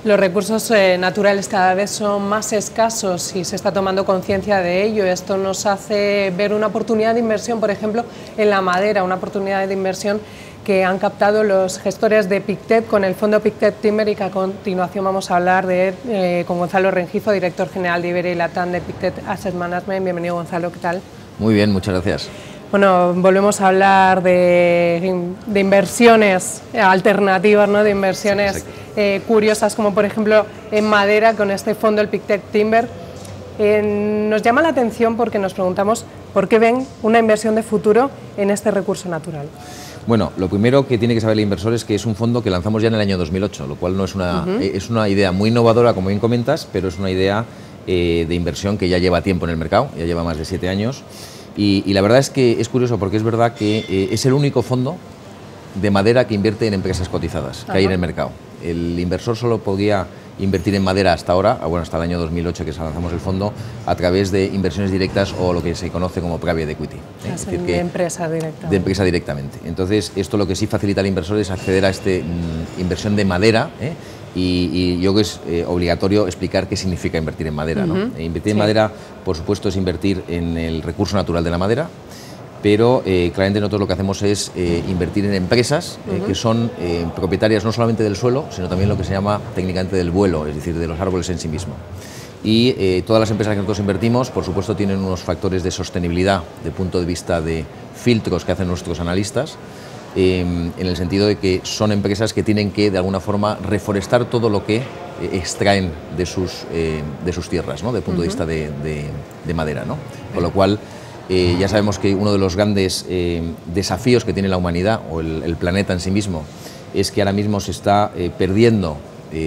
Los recursos naturales cada vez son más escasos y se está tomando conciencia de ello. Esto nos hace ver una oportunidad de inversión, por ejemplo, en la madera, una oportunidad de inversión que han captado los gestores de Pictet con el fondo Pictet Timber, y que a continuación vamos a hablar de con Gonzalo Rengifo, director general de Iberia y Latam de Pictet Asset Management. Bienvenido, Gonzalo, ¿qué tal? Muy bien, muchas gracias. Bueno, volvemos a hablar de inversiones alternativas, ¿no? De inversiones curiosas, como por ejemplo en madera con este fondo, el Pictet Timber. Nos llama la atención porque nos preguntamos por qué ven una inversión de futuro en este recurso natural. Bueno, lo primero que tiene que saber el inversor es que es un fondo que lanzamos ya en el año 2008, lo cual no es es una idea muy innovadora, como bien comentas, pero es una idea de inversión que ya lleva tiempo en el mercado, ya lleva más de 7 años. Y la verdad es que es curioso porque es verdad que es el único fondo de madera que invierte en empresas cotizadas que hay en el mercado. El inversor solo podía invertir en madera hasta ahora, bueno, hasta el año 2008 que lanzamos el fondo, a través de inversiones directas o lo que se conoce como private equity. Es decir, de empresa directamente. De empresa directamente. Entonces, esto lo que sí facilita al inversor es acceder a esta inversión de madera, y yo creo que es obligatorio explicar qué significa invertir en madera, ¿no? Invertir en madera, por supuesto, es invertir en el recurso natural de la madera, pero claramente nosotros lo que hacemos es invertir en empresas que son propietarias no solamente del suelo, sino también lo que se llama técnicamente del vuelo, es decir, de los árboles en sí mismo. Y todas las empresas que nosotros invertimos, por supuesto, tienen unos factores de sostenibilidad desde el punto de vista de filtros que hacen nuestros analistas, en el sentido de que son empresas que tienen que, de alguna forma, reforestar todo lo que extraen de sus tierras, ¿no? Desde el punto de vista de madera, ¿no? Con lo cual, ya sabemos que uno de los grandes desafíos que tiene la humanidad o el planeta en sí mismo es que ahora mismo se está perdiendo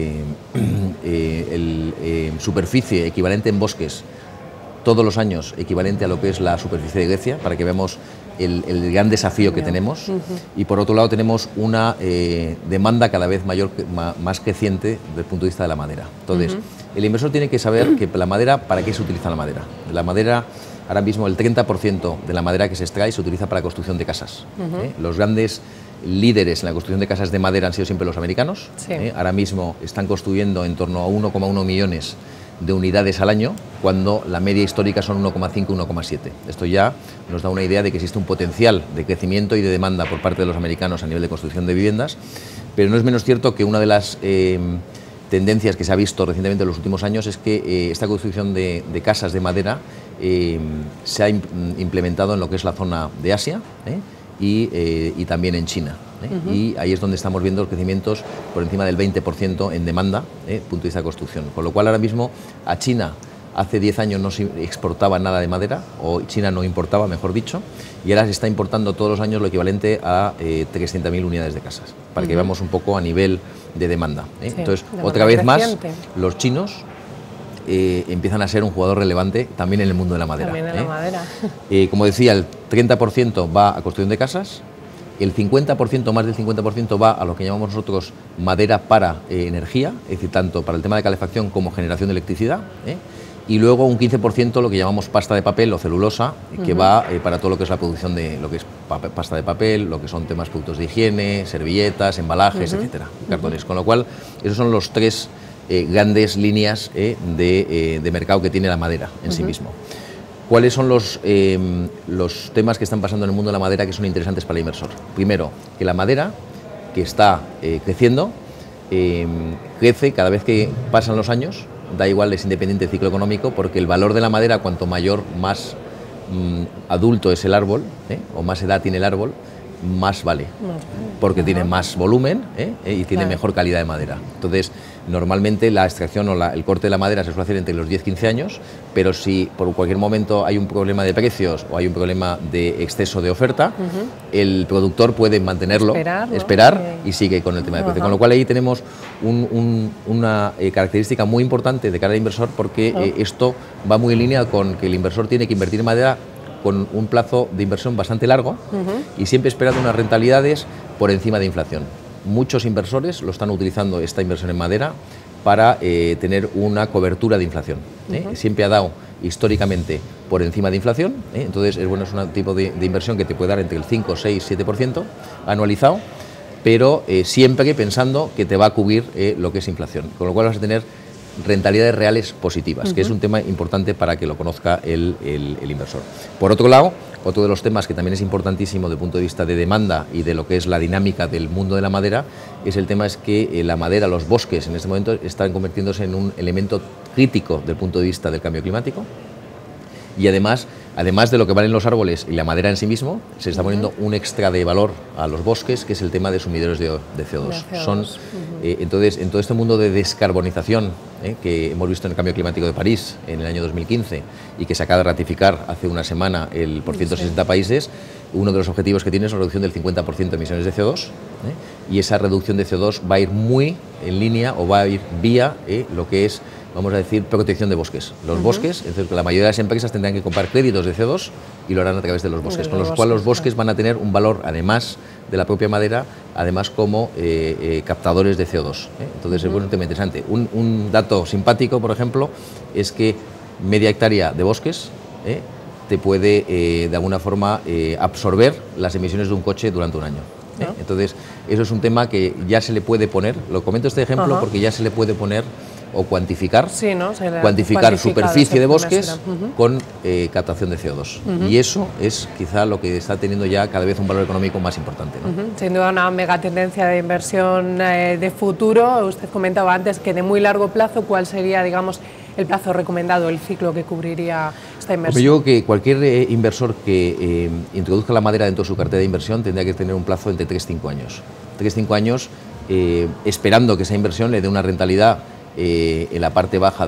superficie equivalente en bosques todos los años, equivalente a lo que es la superficie de Grecia, para que veamos el gran desafío que tenemos. Y por otro lado tenemos una demanda cada vez mayor, más creciente desde el punto de vista de la madera. Entonces, el inversor tiene que saber que la madera, ¿para qué se utiliza la madera? La madera, ahora mismo el 30% de la madera que se extrae se utiliza para construcción de casas. Los grandes líderes en la construcción de casas de madera han sido siempre los americanos. Ahora mismo están construyendo en torno a 1,1 millones de unidades al año, cuando la media histórica son 1,5, 1,7. Esto ya nos da una idea de que existe un potencial de crecimiento y de demanda por parte de los americanos a nivel de construcción de viviendas, pero no es menos cierto que una de las tendencias que se ha visto recientemente en los últimos años es que esta construcción de casas de madera se ha implementado en lo que es la zona de Asia y también en China. Y ahí es donde estamos viendo los crecimientos por encima del 20% en demanda, punto de vista de construcción. Con lo cual ahora mismo a China hace 10 años no se exportaba nada de madera, o China no importaba, mejor dicho, y ahora se está importando todos los años lo equivalente a 300.000 unidades de casas, para que veamos un poco a nivel de demanda. Sí, entonces, otra vez más, los chinos empiezan a ser un jugador relevante también en el mundo de la madera. También en la madera. Como decía, el 30% va a construcción de casas, el 50%, más del 50% va a lo que llamamos nosotros madera para energía, es decir, tanto para el tema de calefacción como generación de electricidad, y luego un 15% lo que llamamos pasta de papel o celulosa, que va para todo lo que es la producción de lo que es pasta de papel, lo que son temas productos de higiene, servilletas, embalajes, etcétera, cartones. Con lo cual, esos son los tres grandes líneas de mercado que tiene la madera en sí mismo. ¿Cuáles son los temas que están pasando en el mundo de la madera que son interesantes para el inversor? Primero, que la madera, que está creciendo, crece cada vez que pasan los años, da igual, es independiente del ciclo económico, porque el valor de la madera, cuanto mayor, más adulto es el árbol, o más edad tiene el árbol, más vale, porque tiene más volumen y tiene mejor calidad de madera. Entonces, normalmente la extracción o el corte de la madera se suele hacer entre los 10-15 años, pero si por cualquier momento hay un problema de precios o hay un problema de exceso de oferta, el productor puede mantenerlo, esperar y sigue con el tema de precio. Con lo cual ahí tenemos una característica muy importante de cara al inversor, porque esto va muy en línea con que el inversor tiene que invertir en madera con un plazo de inversión bastante largo y siempre esperando unas rentabilidades por encima de inflación. Muchos inversores lo están utilizando, esta inversión en madera, para tener una cobertura de inflación. Siempre ha dado históricamente por encima de inflación, entonces es un tipo de inversión que te puede dar entre el 5, 6, 7% anualizado, pero siempre pensando que te va a cubrir lo que es inflación, con lo cual vas a tener rentabilidades reales positivas, que es un tema importante para que lo conozca el inversor. Por otro lado, otro de los temas que también es importantísimo desde el punto de vista de demanda y de lo que es la dinámica del mundo de la madera, es el tema es que la madera, los bosques en este momento están convirtiéndose en un elemento crítico del punto de vista del cambio climático, y además de lo que valen los árboles y la madera en sí mismo, se está poniendo un extra de valor a los bosques, que es el tema de sumideros de CO2. Entonces, en todo este mundo de descarbonización que hemos visto en el cambio climático de París en el año 2015 y que se acaba de ratificar hace una semana por 160 países, uno de los objetivos que tiene es la reducción del 50% de emisiones de CO2, y esa reducción de CO2 va a ir muy en línea o va a ir vía lo que es, vamos a decir, protección de bosques. Los bosques, entonces, la mayoría de las empresas tendrán que comprar créditos de CO2 y lo harán a través de los bosques, con lo cual los bosques van a tener un valor, además de la propia madera, además como captadores de CO2. Entonces es un tema interesante. Un dato simpático, por ejemplo, es que media hectárea de bosques te puede, de alguna forma, absorber las emisiones de un coche durante un año. Entonces, eso es un tema que ya se le puede poner, lo comento este ejemplo porque ya se le puede poner o cuantificar, cuantificar superficie de bosques con captación de CO2. Y eso es quizá lo que está teniendo ya cada vez un valor económico más importante, ¿no? Sin duda una mega tendencia de inversión de futuro. Usted comentaba antes que de muy largo plazo, ¿cuál sería, digamos, el plazo recomendado, el ciclo que cubriría esta inversión? Yo creo que cualquier inversor que introduzca la madera dentro de su cartera de inversión tendría que tener un plazo entre 3-5 años. 3-5 años esperando que esa inversión le dé una rentabilidad en la parte baja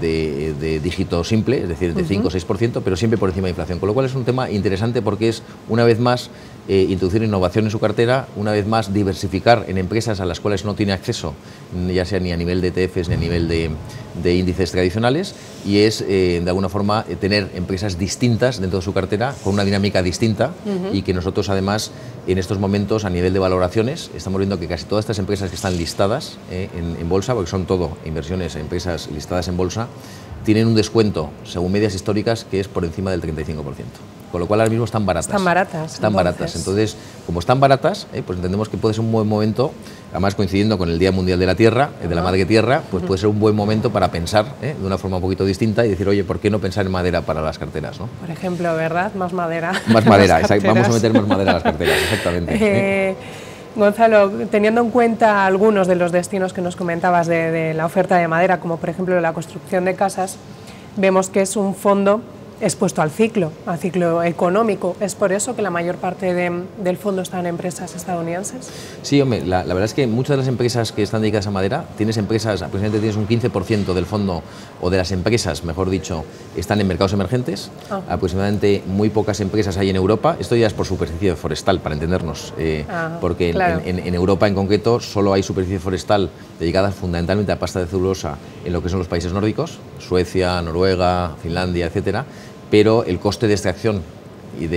de dígito simple, es decir, de 5 o 6%, pero siempre por encima de inflación. Con lo cual es un tema interesante porque es, una vez más, introducir innovación en su cartera, una vez más, diversificar en empresas a las cuales no tiene acceso, ya sea ni a nivel de ETFs ni a nivel de índices tradicionales, y es, de alguna forma, tener empresas distintas dentro de su cartera, con una dinámica distinta, y que nosotros, además, en estos momentos, a nivel de valoraciones, estamos viendo que casi todas estas empresas que están listadas en bolsa, porque son todo inversiones en empresas listadas en bolsa, tienen un descuento, según medias históricas, que es por encima del 35%. Con lo cual ahora mismo están baratas. Están baratas. Están baratas. Entonces, como están baratas, pues entendemos que puede ser un buen momento, además coincidiendo con el Día Mundial de la Tierra, de la Madre Tierra, pues puede ser un buen momento para pensar de una forma un poquito distinta y decir, oye, ¿por qué no pensar en madera para las carteras, ¿no? Por ejemplo, ¿verdad? Más madera. Más madera, vamos a meter más madera a las carteras, exactamente. Gonzalo, teniendo en cuenta algunos de los destinos que nos comentabas de la oferta de madera, como por ejemplo la construcción de casas, vemos que es un fondo expuesto al ciclo económico. ¿Es por eso que la mayor parte del fondo está en empresas estadounidenses? Sí, hombre, la verdad es que muchas de las empresas que están dedicadas a madera, aproximadamente tienes un 15% del fondo, o de las empresas, mejor dicho, están en mercados emergentes. Aproximadamente muy pocas empresas hay en Europa. Esto ya es por superficie forestal, para entendernos, porque claro, en Europa en concreto solo hay superficie forestal dedicada fundamentalmente a pasta de celulosa en lo que son los países nórdicos, Suecia, Noruega, Finlandia, etcétera. Pero el coste de extracción y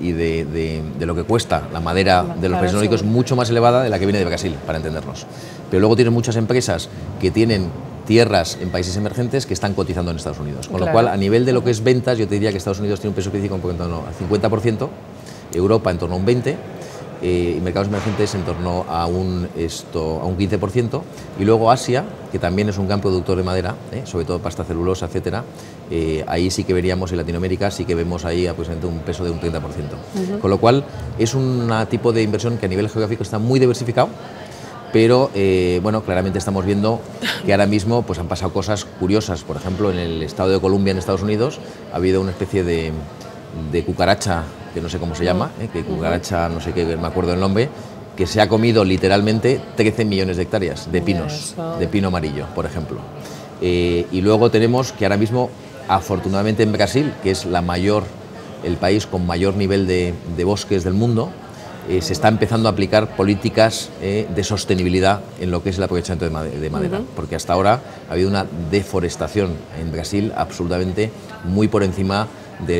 de lo que cuesta la madera de los países nórdicos es mucho más elevada de la que viene de Brasil, para entendernos. Pero luego tienes muchas empresas que tienen tierras en países emergentes que están cotizando en Estados Unidos. Con lo cual, a nivel de lo que es ventas, yo te diría que Estados Unidos tiene un peso específico en torno al 50%, Europa en torno a un 20%, y mercados emergentes en torno a un 15%, y luego Asia, que también es un gran productor de madera, sobre todo pasta celulosa, etcétera. Ahí sí que veríamos, en Latinoamérica sí que vemos ahí aproximadamente un peso de un 30%. Con lo cual es un tipo de inversión que a nivel geográfico está muy diversificado, pero bueno, claramente estamos viendo que ahora mismo pues han pasado cosas curiosas. Por ejemplo, en el estado de Columbia, en Estados Unidos, ha habido una especie de cucaracha, que no sé cómo se llama, que cucaracha, no sé qué, me acuerdo el nombre, que se ha comido literalmente 13 millones de hectáreas de pinos, de pino amarillo, por ejemplo. Y luego tenemos que ahora mismo, afortunadamente en Brasil, que es el país con mayor nivel de bosques del mundo, se está empezando a aplicar políticas de sostenibilidad en lo que es el aprovechamiento de madera, porque hasta ahora ha habido una deforestación en Brasil absolutamente muy por encima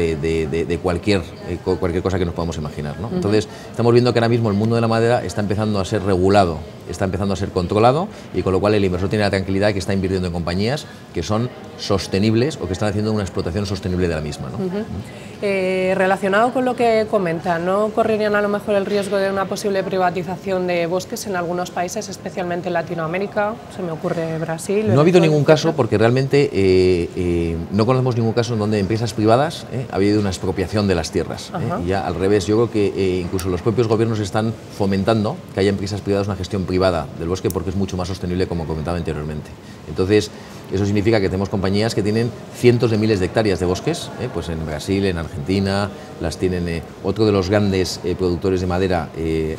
de cualquier cosa que nos podamos imaginar, ¿no? Entonces, estamos viendo que ahora mismo el mundo de la madera está empezando a ser regulado, está empezando a ser controlado, y con lo cual el inversor tiene la tranquilidad de que está invirtiendo en compañías que son sostenibles o que están haciendo una explotación sostenible de la misma, ¿no? Relacionado con lo que comenta, ¿no correrían a lo mejor el riesgo de una posible privatización de bosques en algunos países, especialmente en Latinoamérica? Se me ocurre Brasil. No ha habido ningún caso, porque realmente no conocemos ningún caso en donde empresas privadas ha habido una expropiación de las tierras. Ya al revés, yo creo que incluso los propios gobiernos están fomentando que haya empresas privadas, una gestión privada del bosque, porque es mucho más sostenible, como comentaba anteriormente. Entonces, eso significa que tenemos compañías que tienen cientos de miles de hectáreas de bosques, pues en Brasil, en Argentina, las tienen. Otro de los grandes productores de madera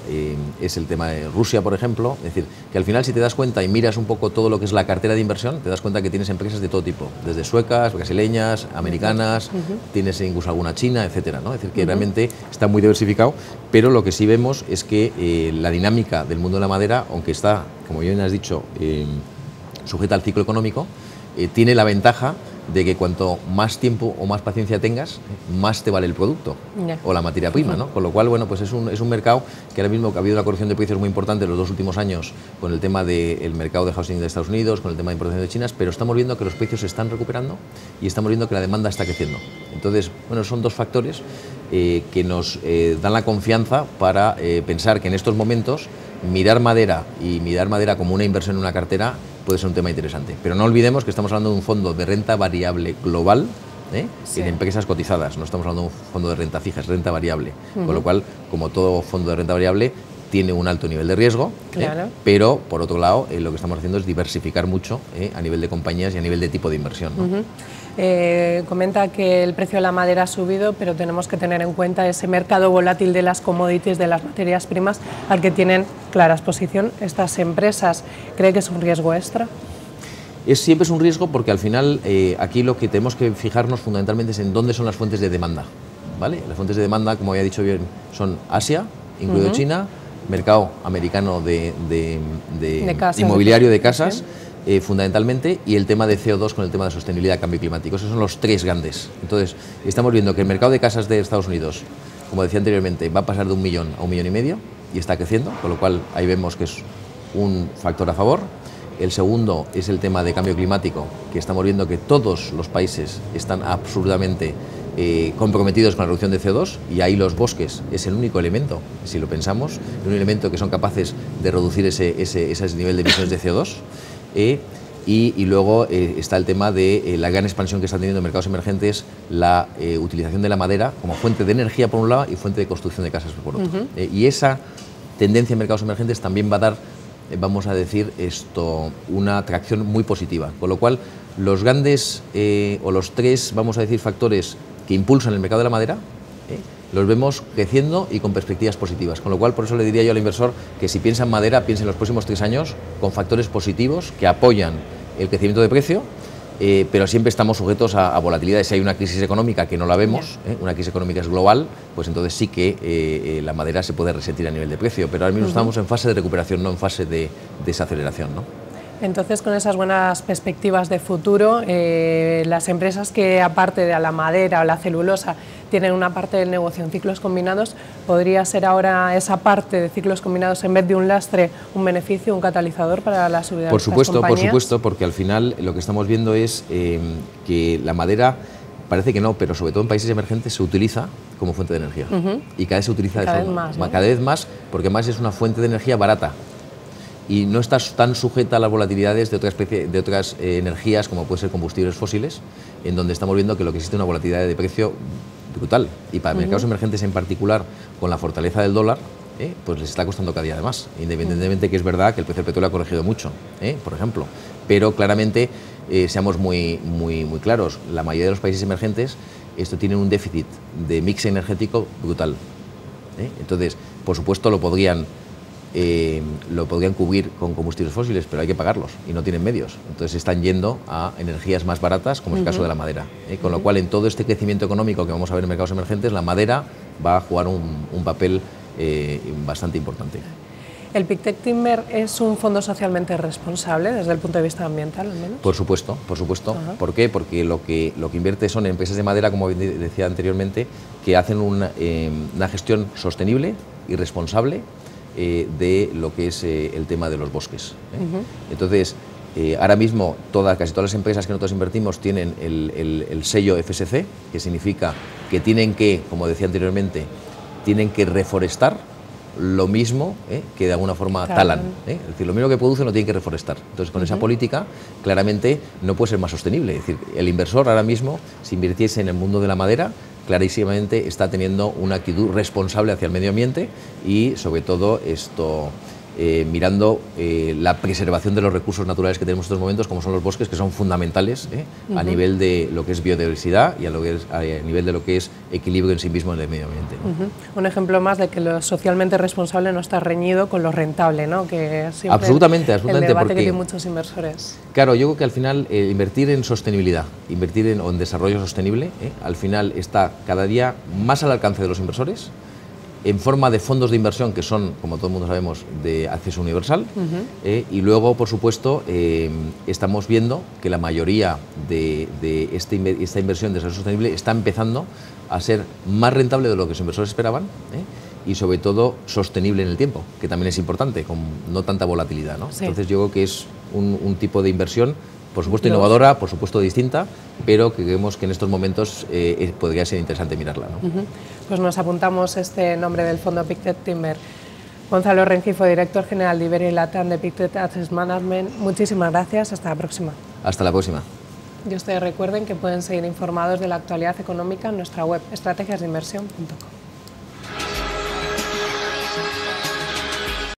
es el tema de Rusia, por ejemplo. Es decir, que al final, si te das cuenta y miras un poco todo lo que es la cartera de inversión, te das cuenta que tienes empresas de todo tipo, desde suecas, brasileñas, americanas, tienes incluso alguna china, etcétera, ¿no? Es decir, que realmente está muy diversificado, pero lo que sí vemos es que la dinámica del mundo de la madera, aunque está, como bien has dicho, sujeta al ciclo económico, tiene la ventaja de que cuanto más tiempo o más paciencia tengas, más te vale el producto o la materia prima, ¿no? Con lo cual, bueno, pues es un mercado que ahora mismo ha habido una corrección de precios muy importante en los 2 últimos años con el tema del mercado de housing de Estados Unidos, con el tema de importación de China, pero estamos viendo que los precios se están recuperando y estamos viendo que la demanda está creciendo. Entonces, bueno, son 2 factores que nos dan la confianza para pensar que en estos momentos mirar madera como una inversión en una cartera puede ser un tema interesante. Pero no olvidemos que estamos hablando de un fondo de renta variable global, en empresas cotizadas, no estamos hablando de un fondo de renta fija, es renta variable. Con lo cual, como todo fondo de renta variable, tiene un alto nivel de riesgo, pero por otro lado lo que estamos haciendo es diversificar mucho a nivel de compañías y a nivel de tipo de inversión, ¿no? Comenta que el precio de la madera ha subido, pero tenemos que tener en cuenta ese mercado volátil de las commodities, de las materias primas, al que tienen clara exposición estas empresas. ¿Cree que es un riesgo extra? Siempre es un riesgo, porque al final aquí lo que tenemos que fijarnos fundamentalmente es en dónde son las fuentes de demanda, ¿vale? Las fuentes de demanda, como había dicho bien, son Asia, incluido China, mercado americano de casas, inmobiliario de casas, fundamentalmente, y el tema de CO2 con el tema de sostenibilidad y cambio climático. Esos son los 3 grandes. Entonces, estamos viendo que el mercado de casas de Estados Unidos, como decía anteriormente, va a pasar de 1 millón a 1,5 millones y está creciendo, con lo cual ahí vemos que es un factor a favor. El segundo es el tema de cambio climático, que estamos viendo que todos los países están absurdamente comprometidos con la reducción de CO2, y ahí los bosques es el único elemento, si lo pensamos, un elemento que son capaces de reducir ese nivel de emisiones de CO2. Y luego está el tema de la gran expansión que están teniendo en mercados emergentes, la utilización de la madera como fuente de energía por un lado y fuente de construcción de casas por otro. Y esa tendencia en mercados emergentes también va a dar, vamos a decir, una atracción muy positiva. Con lo cual, los grandes o los 3, vamos a decir, factores que impulsan el mercado de la madera, los vemos creciendo y con perspectivas positivas. Con lo cual, por eso le diría yo al inversor que si piensa en madera, piense en los próximos 3 años con factores positivos que apoyan el crecimiento de precio, pero siempre estamos sujetos a volatilidades. Si hay una crisis económica, que no la vemos, una crisis económica es global, pues entonces sí que la madera se puede resentir a nivel de precio, pero ahora mismo estamos en fase de recuperación, no en fase de desaceleración, ¿no? Entonces, con esas buenas perspectivas de futuro, las empresas que, aparte de la madera o la celulosa, tienen una parte del negocio en ciclos combinados, ¿podría ser ahora esa parte de ciclos combinados, en vez de un lastre, un beneficio, un catalizador para la subida de estas compañías? Por supuesto, porque al final lo que estamos viendo es que la madera, parece que no, pero sobre todo en países emergentes se utiliza como fuente de energía. Y cada vez se utiliza cada vez más, porque más es una fuente de energía barata. Y no está tan sujeta a las volatilidades de otras energías, como pueden ser combustibles fósiles, en donde estamos viendo que lo que existe es una volatilidad de precio brutal. Y para mercados emergentes en particular, con la fortaleza del dólar, pues les está costando cada día más, independientemente que es verdad que el precio del petróleo ha corregido mucho, por ejemplo. Pero claramente, seamos muy claros, la mayoría de los países emergentes esto tiene un déficit de mix energético brutal. Entonces, por supuesto, lo podrían cubrir con combustibles fósiles, pero hay que pagarlos y no tienen medios. Entonces están yendo a energías más baratas, como es el caso de la madera. Con lo cual, en todo este crecimiento económico que vamos a ver en mercados emergentes, la madera va a jugar un papel bastante importante. ¿El Pictet Timber es un fondo socialmente responsable desde el punto de vista ambiental, al menos? Por supuesto, por supuesto. ¿Por qué? Porque lo que invierte son empresas de madera, como decía anteriormente, que hacen una gestión sostenible y responsable de lo que es el tema de los bosques. Entonces, Ahora mismo casi todas las empresas que nosotros invertimos tienen el sello FSC, que significa que tienen que, como decía anteriormente, tienen que reforestar lo mismo que de alguna forma talan. Es decir, lo mismo que producen lo tienen que reforestar. Entonces, con esa política, claramente no puede ser más sostenible. Es decir, el inversor ahora mismo, si invirtiese en el mundo de la madera, clarísimamente está teniendo una actitud responsable hacia el medio ambiente y, sobre todo, mirando la preservación de los recursos naturales que tenemos en estos momentos, como son los bosques, que son fundamentales a nivel de lo que es biodiversidad y a nivel de lo que es equilibrio en sí mismo en el medio ambiente, ¿no? Un ejemplo más de que lo socialmente responsable no está reñido con lo rentable, ¿no? Que es siempre absolutamente, el debate porque, que tienen muchos inversores. Claro, yo creo que al final invertir en sostenibilidad, invertir en desarrollo sostenible, al final está cada día más al alcance de los inversores, en forma de fondos de inversión que son, como todo el mundo sabemos, de acceso universal, y luego, por supuesto, estamos viendo que la mayoría de esta inversión de desarrollo sostenible está empezando a ser más rentable de lo que los inversores esperaban, y sobre todo sostenible en el tiempo, que también es importante, con no tanta volatilidad, ¿no? Sí. Entonces yo creo que es un tipo de inversión, por supuesto innovadora, por supuesto distinta, pero que creemos que en estos momentos podría ser interesante mirarla, ¿no? Pues nos apuntamos este nombre del fondo Pictet Timber. Gonzalo Rengifo, director general de Iberia y Latam de Pictet Asset Management, muchísimas gracias, hasta la próxima. Hasta la próxima. Y ustedes recuerden que pueden seguir informados de la actualidad económica en nuestra web estrategiasdeinversión.com.